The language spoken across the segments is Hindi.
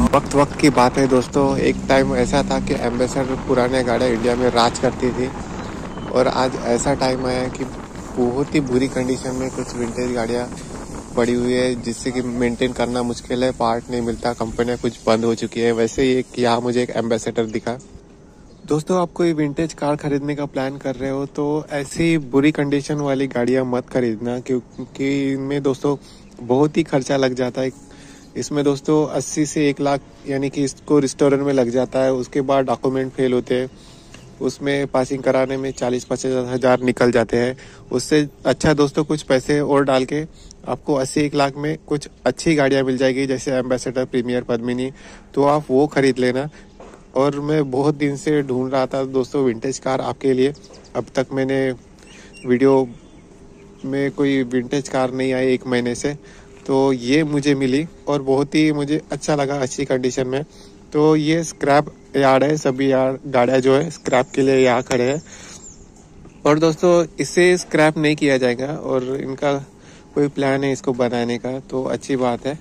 वक्त की बात है दोस्तों। एक टाइम ऐसा था कि एम्बेसडर पुराने गाड़ियाँ इंडिया में राज करती थी और आज ऐसा टाइम आया है कि बहुत ही बुरी कंडीशन में कुछ विंटेज गाड़ियाँ पड़ी हुई है जिससे कि मेंटेन करना मुश्किल है, पार्ट नहीं मिलता, कंपनियां कुछ बंद हो चुकी है। वैसे ही एक यहाँ मुझे एक एम्बेसडर दिखा। दोस्तों, आप कोई विंटेज कार खरीदने का प्लान कर रहे हो तो ऐसी बुरी कंडीशन वाली गाड़ियाँ मत खरीदना, क्योंकि इनमें दोस्तों बहुत ही खर्चा लग जाता है। इसमें दोस्तों 80 से 1 लाख यानी कि इसको रिस्टोरेंट में लग जाता है। उसके बाद डॉक्यूमेंट फेल होते हैं, उसमें पासिंग कराने में 40-50 हज़ार निकल जाते हैं। उससे अच्छा दोस्तों कुछ पैसे और डाल के आपको 80-1 लाख में कुछ अच्छी गाड़ियां मिल जाएगी, जैसे एम्बेसडर, प्रीमियर, पद्मिनी, तो आप वो खरीद लेना। और मैं बहुत दिन से ढूंढ रहा था दोस्तों विंटेज कार आपके लिए। अब तक मैंने वीडियो में कोई विंटेज कार नहीं आई 1 महीने से, तो ये मुझे मिली और बहुत ही मुझे अच्छा लगा, अच्छी कंडीशन में। तो ये स्क्रैप यार्ड है, सभी यार्ड गाड़ियाँ जो है स्क्रैप के लिए यहाँ खड़े हैं। और दोस्तों इसे स्क्रैप नहीं किया जाएगा और इनका कोई प्लान है इसको बनाने का, तो अच्छी बात है।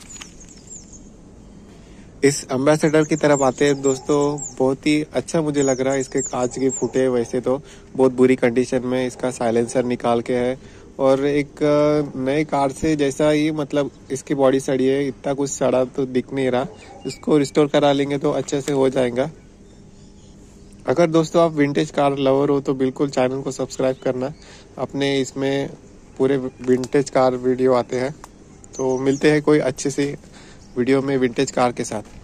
इस एम्बेसडर की तरफ आते हैं दोस्तों, बहुत ही अच्छा मुझे लग रहा है। इसके कांच के फूटे वैसे तो बहुत बुरी कंडीशन में, इसका साइलेंसर निकाल के है और एक नए कार से जैसा ही, मतलब इसकी बॉडी सड़ी है, इतना कुछ सड़ा तो दिख नहीं रहा। इसको रिस्टोर करा लेंगे तो अच्छे से हो जाएगा। अगर दोस्तों आप विंटेज कार लवर हो तो बिल्कुल चैनल को सब्सक्राइब करना। अपने इसमें पूरे विंटेज कार वीडियो आते हैं, तो मिलते हैं कोई अच्छे से वीडियो में विंटेज कार के साथ।